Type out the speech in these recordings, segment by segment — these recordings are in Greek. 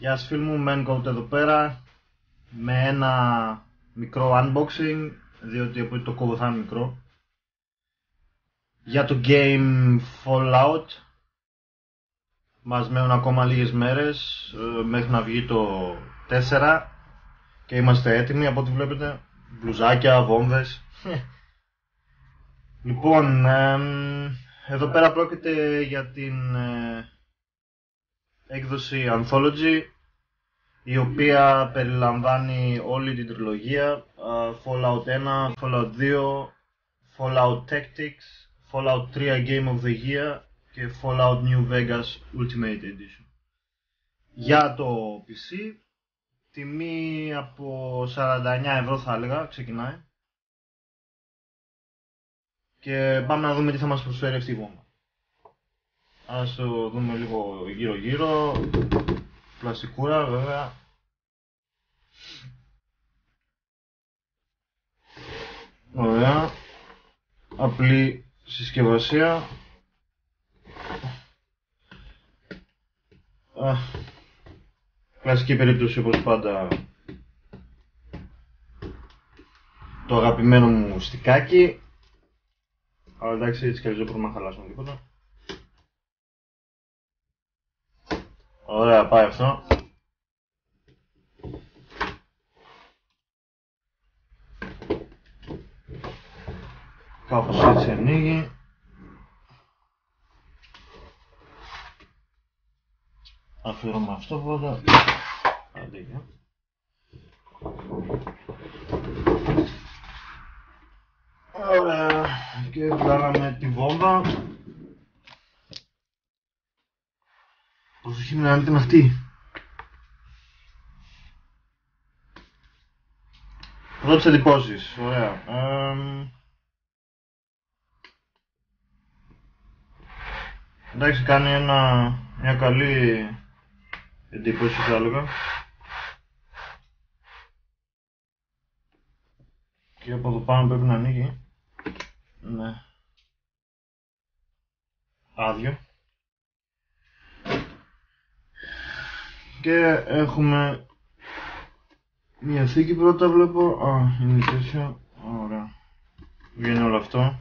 Γεια σας φίλοι μου, MenGoat εδώ πέρα με ένα μικρό unboxing, διότι από το κόβω θα είναι μικρό, για το game Fallout. Μας μένουν ακόμα λίγες μέρες μέχρι να βγει το 4 και είμαστε έτοιμοι από ό,τι βλέπετε, μπλουζάκια, βόμβες. Λοιπόν, εδώ πέρα πρόκειται για την έκδοση Anthology, η οποία περιλαμβάνει όλη την τριλογία Fallout 1, Fallout 2, Fallout Tactics, Fallout 3 Game of the Year και Fallout New Vegas Ultimate Edition. Για το PC, τιμή από 49 ευρώ θα έλεγα, ξεκινάει. Και πάμε να δούμε τι θα μας προσφέρει αυτή η βόμβα. Ας το δούμε λίγο γύρω γύρω. Πλαστικούρα βέβαια. Ωραία. Απλή συσκευασία. Κλασική περίπτωση όπως πάντα. Το αγαπημένο μου στικάκι. Αλλά εντάξει, έτσι κι αλλιώς δεν μπορούμε να χαλάσουμε τίποτα. Ωραία, πάει αυτό. Κάπως έτσι ανοίγει. Αφήνουμε αυτό πρώτα. Αντίγεια. Ωραία, και βγάλαμε τη βόμβα. Προσοχή να είναι αυτή. Πρώτες εντυπώσεις, ωραία. Εντάξει, κάνει μια καλή εντύπωση θα έλεγα. Και από εδώ πάνω πρέπει να ανοίγει. Ναι. Άδειο. Και έχουμε μια θήκη πρώτα βλέπω. Είναι τέτοιο. Ωραία. Βγαίνει όλο αυτό.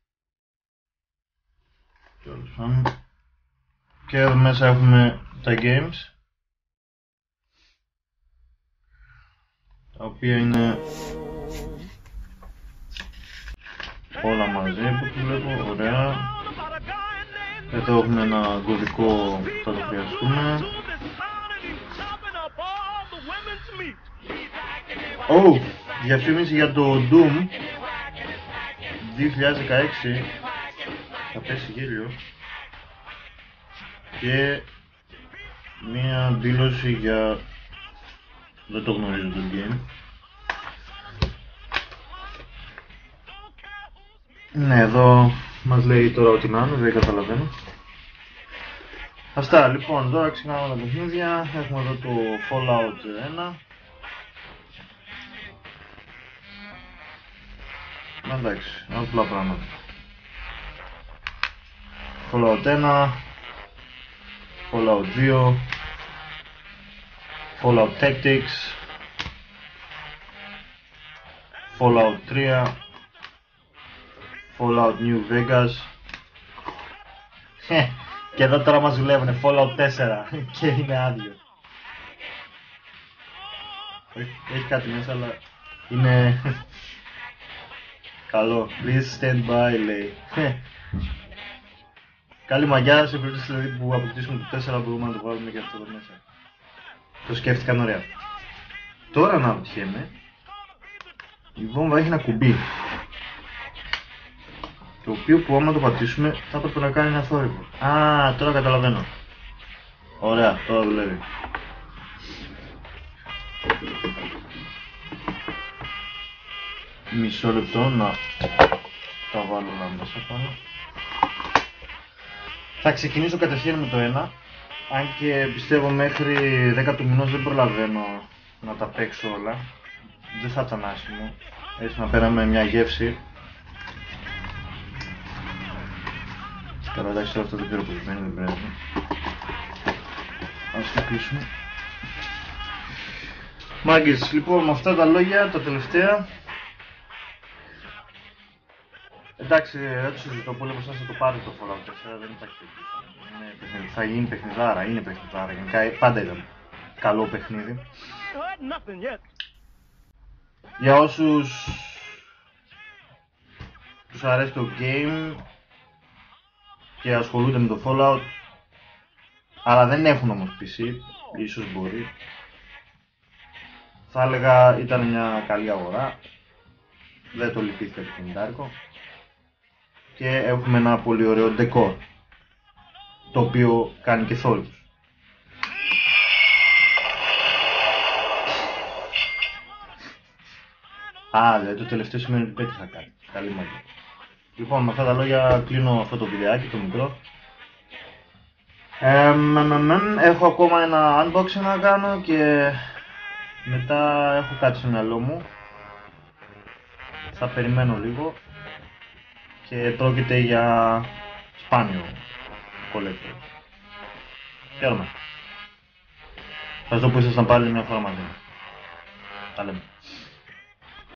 Και εδώ μέσα έχουμε τα games, τα οποία είναι όλα μαζί από ό,τι βλέπω. Ωραία. Εδώ έχουμε ένα κωδικό που θα το χρειαστούμε. Διαφήμιση για το Doom 2016. Θα πέσει γέλιο. Και μία δήλωση για... δεν το γνωρίζω το game. Ναι, εδώ μας λέει τώρα ότι να είναι, δεν καταλαβαίνω. Αυτά, λοιπόν, τώρα ξεκινάμε τα παιχνίδια. Έχουμε εδώ το Fallout 1. Εντάξει, απλά πράγματα. Fallout 1, Fallout 2, Fallout Tactics, Fallout 3, Fallout New Vegas. Και εδώ τώρα μας δουλεύουνε Fallout 4 και είναι άδειο. Έχει κάτι μέσα αλλά είναι καλό. Please stand by λέει. Καλή μαγιά, σε περίπτωση δηλαδή που αποκτήσουμε το 4 μπορούμε να το βάλουμε και αυτό εδώ μέσα. Το σκέφτηκαν ωραία. Τώρα αναρωτιέμαι, η βόμβα έχει ένα κουμπί, το οποίο που άμα το πατήσουμε θα έπρεπε να κάνει ένα θόρυβο. Τώρα καταλαβαίνω. Ωραία, τώρα δουλεύει. Μισό λεπτό να τα βάλω όλα μέσα πάνω. Θα ξεκινήσω κατευθείαν με το 1, αν και πιστεύω μέχρι 10 του μηνός δεν προλαβαίνω να τα παίξω όλα. Δεν θα ήταν άσχημο, έτσι να πέραμε μια γεύση. Καλά, εντάξει, αυτό δεν ξέρω που σημαίνει, δεν πρέπει. Ας το κλείσουμε. Μάγκες, λοιπόν, με αυτά τα λόγια, τα τελευταία. Εντάξει, δεν το συζητώ πολύ, από εσάς θα το πάρει το Fallout 4, δεν υπάρχει τέτοιο. Θα γίνει παιχνιδάρα, είναι παιχνιδάρα, γενικά πάντα ήταν καλό παιχνίδι. Για όσους τους αρέσει το game και ασχολούνται με το Fallout, αλλά δεν έχουν όμως PC, ίσως μπορεί, θα έλεγα ήταν μια καλή αγορά, δεν το λυπήθηκα το κινητάρικο και έχουμε ένα πολύ ωραίο decor, το οποίο κάνει και θόρυβους. Δηλαδή το τελευταίο σημαίνει ότι πέτυχα κάτι. Καλή μαγεία. Λοιπόν, με αυτά τα λόγια κλείνω αυτό το βιντεάκι, το μικρό. Έχω ακόμα ένα unboxing να κάνω και μετά έχω κάτι στο μυαλό μου. Θα περιμένω λίγο και πρόκειται για σπάνιο collector. Χαίρομαι. Ευχαριστώ που ήσασταν πάλι μια φορά μαζί μου. Τα λέμε.